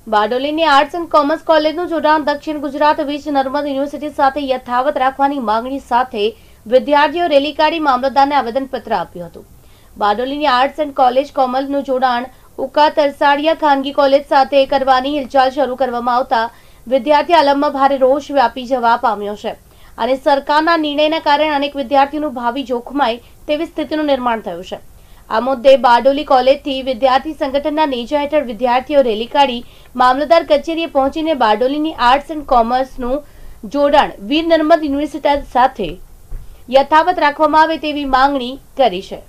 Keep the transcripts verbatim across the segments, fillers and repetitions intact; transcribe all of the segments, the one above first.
બારડોલીની arts and commerce કોલેજનું જોડાણ દક્ષિણ ગુજરાત વીજ નર્મદ યુનિવર્સિટી સાથે યથાવત રાખવાની માંગણી સાથે વિદ્યાર્થીઓ રેલી કાઢી મામલતદારને આવેદનપત્ર આપ્યું હતું। બારડોલીની આર્ટ્સ એન્ડ કોલેજ કોમર્સનું જોડાણ ઉકા તરસાડિયા ખાનગી કોલેજ સાથે કરવાની હિલચાલ શરૂ કરવામાં આવતા વિદ્યાર્થી આલમમાં ભારે રોષ વ્યાપી જવા પામ્યો છે અને સરકારના નિર્ણયના કારણે અનેક વિદ્યાર્થીઓનું ભાવિ જોખમાય તેવી સ્થિતિનું નિર્માણ થયું છે। આ મુદ્દે બારડોલી કોલેજથી વિદ્યાર્થી સંગઠનના નેજા હેઠળ વિદ્યાર્થીઓ રેલી કાઢી મામલતદાર કચેરીએ પહોંચીને બારડોલીની આર્ટ્સ એન્ડ કોમર્સનું જોડાણ વીર નર્મદ યુનિવર્સિટી સાથે યથાવત રાખવામાં આવે તેવી માંગણી કરી છે।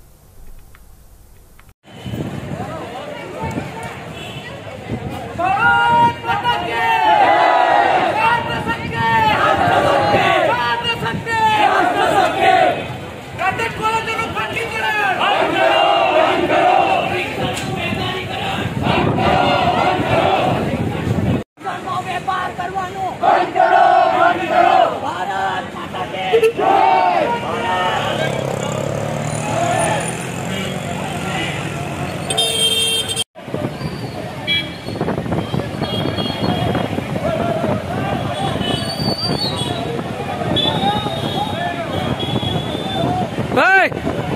Hey!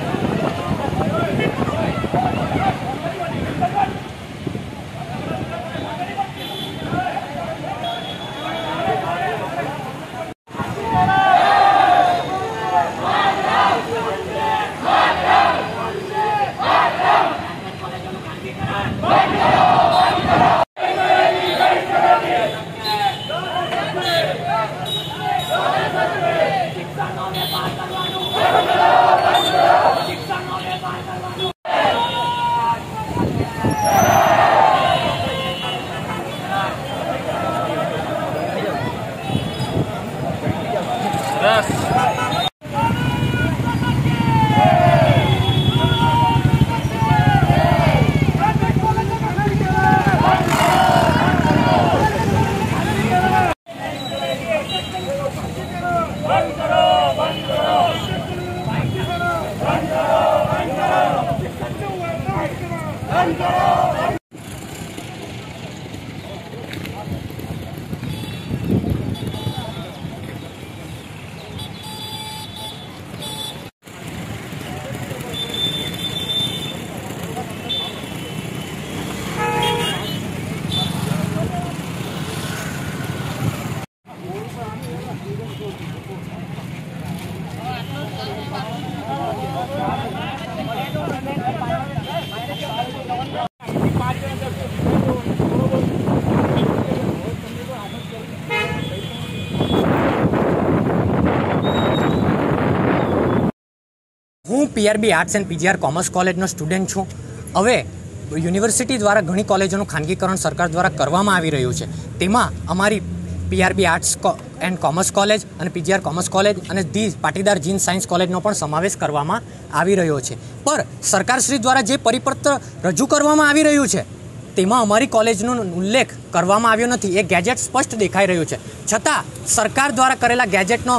Yes. હું PRB arts and PGR commerce કોલેજનો સ્ટુડન્ટ છું। હવે યુનિવર્સિટી દ્વારા ઘણી કોલેજોનું ખાનગીકરણ સરકાર દ્વારા કરવામાં આવી રહ્યું છે। તેમાં અમારી PRB arts and commerce college અને પીજીઆર કોમર્સ કોલેજ અને ધી પાટીદાર જીન સાયન્સ કોલેજનો પણ સમાવેશ કરવામાં આવી રહ્યો છે। પર સરકારશ્રી દ્વારા જે પરિપત્ર રજૂ કરવામાં આવી રહ્યું છે તેમાં અમારી કોલેજનો ઉલ્લેખ કરવામાં આવ્યો નથી। એ ગેજેટ સ્પષ્ટ દેખાઈ રહ્યું છે, છતાં સરકાર દ્વારા કરેલા ગેજેટનો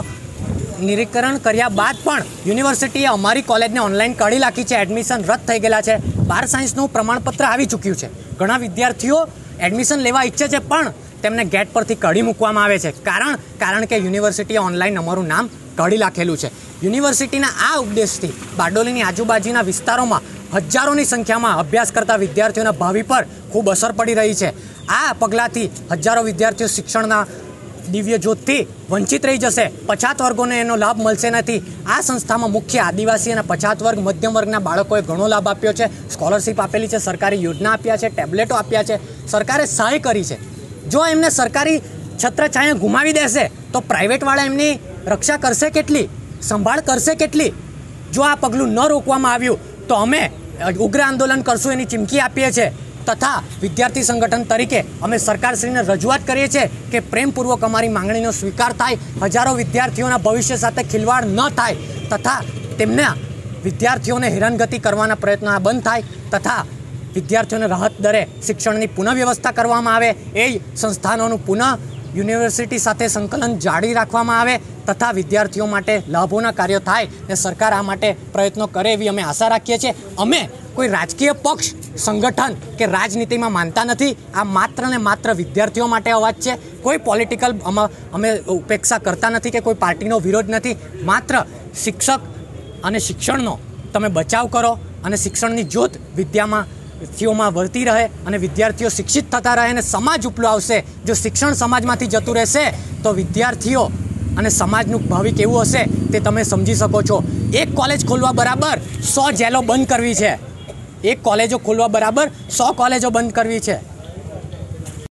નિરીકરણ કર્યા બાદ પણ યુનિવર્સિટીએ અમારી કોલેજને ઓનલાઈન કાઢી નાખી છે। એડમિશન રદ થઈ ગયેલા છે। બાર સાયન્સનું પ્રમાણપત્ર આવી ચૂક્યું છે। ઘણા વિદ્યાર્થીઓ એડમિશન લેવા ઈચ્છે છે પણ તેમને ગેટ પરથી કાઢી મૂકવામાં આવે છે, કારણ કારણ કે યુનિવર્સિટીએ ઓનલાઈન અમારું નામ કાઢી નાખેલું છે। યુનિવર્સિટીના આ ઉદ્દેશથી બારડોલીની આજુબાજુના વિસ્તારોમાં હજારોની સંખ્યામાં અભ્યાસ કરતા વિદ્યાર્થીઓના ભાવિ પર ખૂબ અસર પડી રહી છે। આ પગલાંથી હજારો વિદ્યાર્થીઓ શિક્ષણના દિવ્ય જ્યોતથી વંચિત રહી જશે। પછાત વર્ગોને એનો લાભ મળશે નથી। આ સંસ્થામાં મુખ્ય આદિવાસી અને પછાત વર્ગ મધ્યમ વર્ગના બાળકોએ ઘણો લાભ આપ્યો છે। સ્કોલરશિપ આપેલી છે, સરકારી યોજના આપ્યા છે, ટેબ્લેટો આપ્યા છે, સરકારે સહાય કરી છે। જો એમને સરકારી છત્રછાયા ગુમાવી દેશે તો પ્રાઇવેટવાળા એમની રક્ષા કરશે કેટલી, સંભાળ કરશે કેટલી? જો આ પગલું ન રોકવામાં આવ્યું તો અમે ઉગ્ર આંદોલન કરશું એની ચીમકી આપીએ છીએ। તથા વિદ્યાર્થી સંગઠન તરીકે અમે સરકારશ્રીને રજૂઆત કરીએ છીએ કે પ્રેમપૂર્વક અમારી માંગણીનો સ્વીકાર થાય, હજારો વિદ્યાર્થીઓના ભવિષ્ય સાથે ખિલવાડ ન થાય તથા તેમના વિદ્યાર્થીઓને હેરાનગતિ કરવાના પ્રયત્નો આ બંધ થાય તથા વિદ્યાર્થીઓને રાહત દરે શિક્ષણની પુનઃવ્યવસ્થા કરવામાં આવે। એ સંસ્થાનોનું પુનઃ યુનિવર્સિટી સાથે સંકલન જાળવી રાખવામાં આવે તથા વિદ્યાર્થીઓ માટે લાભોના કાર્યો થાય ને સરકાર આ માટે પ્રયત્નો કરે એવી અમે આશા રાખીએ છીએ। અમે કોઈ રાજકીય પક્ષ, સંગઠન કે રાજનીતિમાં માનતા નથી. આ માત્ર ને માત્ર વિદ્યાર્થીઓ માટે અવાજ છે. કોઈ પોલિટિકલ અમે ઉપેક્ષા કરતા નથી કે કોઈ પાર્ટીનો વિરોધ નથી. માત્ર શિક્ષક અને શિક્ષણનો તમે બચાવ કરો અને શિક્ષણની જ્યોત વિદ્યામાં વિદ્યાર્થીઓમાં વળતી રહે અને વિદ્યાર્થીઓ શિક્ષિત થતા રહે અને સમાજ ઉપલો આવશે. જો શિક્ષણ સમાજમાંથી જતું રહેશે તો વિદ્યાર્થીઓ અને સમાજનું ભાવિ કેવું હશે તે તમે સમજી શકો છો. એક કોલેજ ખોલવા બરાબર સો જેલો બંધ કરવી છે. એક કોલેજો ખોલવા બરાબર સો કોલેજો બંધ કરવી છે.